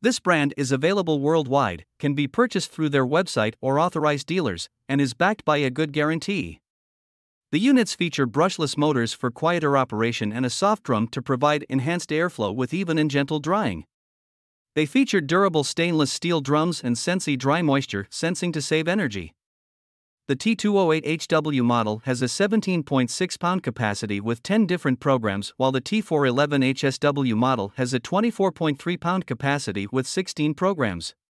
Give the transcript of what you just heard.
This brand is available worldwide, can be purchased through their website or authorized dealers, and is backed by a good guarantee. The units feature brushless motors for quieter operation and a soft drum to provide enhanced airflow with even and gentle drying. They feature durable stainless steel drums and Sensi dry moisture sensing to save energy. The T208HW model has a 17.6 pound capacity with 10 different programs, while the T411HSW model has a 24.3 pound capacity with 16 programs.